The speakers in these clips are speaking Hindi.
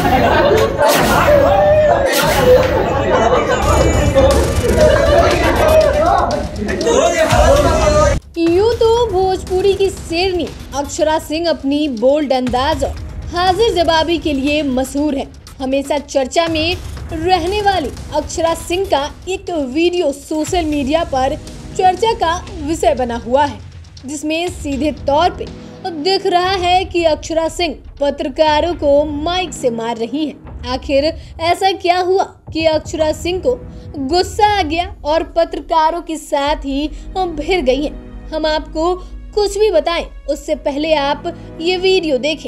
यूं तो भोजपुरी की शेरनी अक्षरा सिंह अपनी बोल्ड अंदाज और हाजिर जवाबी के लिए मशहूर है। हमेशा चर्चा में रहने वाली अक्षरा सिंह का एक वीडियो सोशल मीडिया पर चर्चा का विषय बना हुआ है, जिसमें सीधे तौर पे दिख रहा है कि अक्षरा सिंह पत्रकारों को माइक से मार रही हैं। आखिर ऐसा क्या हुआ कि अक्षरा सिंह को गुस्सा आ गया और पत्रकारों के साथ ही भिड़ गई हैं? हम आपको कुछ भी बताएं उससे पहले आप ये वीडियो देखें।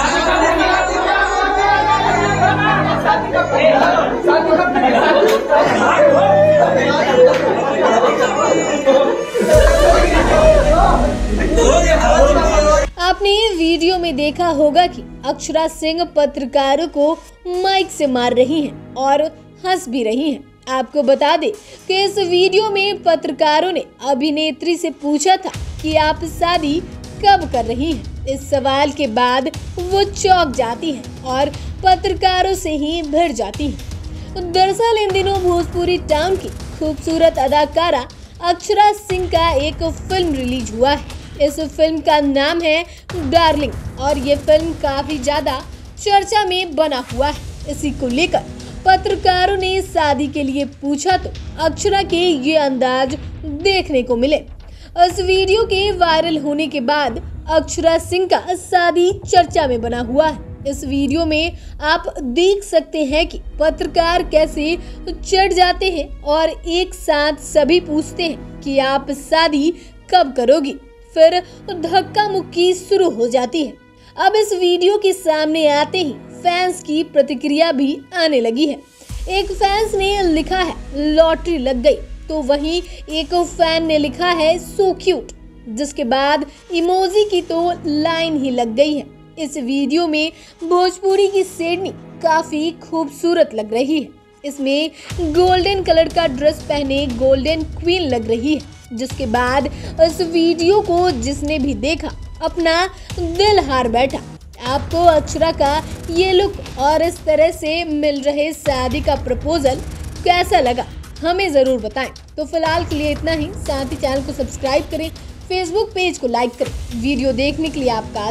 आपने वीडियो में देखा होगा कि अक्षरा सिंह पत्रकारों को माइक से मार रही हैं और हंस भी रही हैं। आपको बता दें कि इस वीडियो में पत्रकारों ने अभिनेत्री से पूछा था कि आप शादी कब कर रही हैं। इस सवाल के बाद वो चौंक जाती हैं और पत्रकारों से ही भिड़ जाती हैं। दरअसल इन दिनों भोजपुरी टाउन की खूबसूरत अदाकारा अक्षरा सिंह का एक फिल्म रिलीज हुआ है। इस फिल्म का नाम है डार्लिंग और ये फिल्म काफी ज्यादा चर्चा में बना हुआ है। इसी को लेकर पत्रकारों ने शादी के लिए पूछा तो अक्षरा के ये अंदाज देखने को मिले। इस वीडियो के वायरल होने के बाद अक्षरा सिंह का शादी चर्चा में बना हुआ है। इस वीडियो में आप देख सकते हैं कि पत्रकार कैसे चढ़ जाते हैं और एक साथ सभी पूछते हैं कि आप शादी कब करोगी। फिर धक्का मुक्की शुरू हो जाती है। अब इस वीडियो के सामने आते ही फैंस की प्रतिक्रिया भी आने लगी है। एक फैंस ने लिखा है लॉटरी लग गई, तो वहीं एक फैन ने लिखा है सो क्यूट, जिसके बाद इमोजी की तो लाइन ही लग गई है। इस वीडियो में भोजपुरी की शेरनी काफी खूबसूरत लग रही है। इसमें गोल्डन कलर का ड्रेस पहने गोल्डन क्वीन लग रही है, जिसके बाद इस वीडियो को जिसने भी देखा अपना दिल हार बैठा। आपको अक्षरा का ये लुक और इस तरह से मिल रहे शादी का प्रपोजल कैसा लगा, हमें ज़रूर बताएं। तो फिलहाल के लिए इतना ही। साथ ही चैनल को सब्सक्राइब करें, फेसबुक पेज को लाइक करें। वीडियो देखने के लिए आपका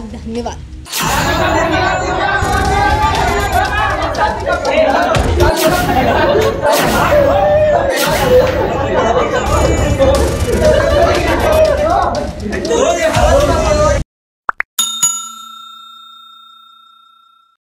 धन्यवाद।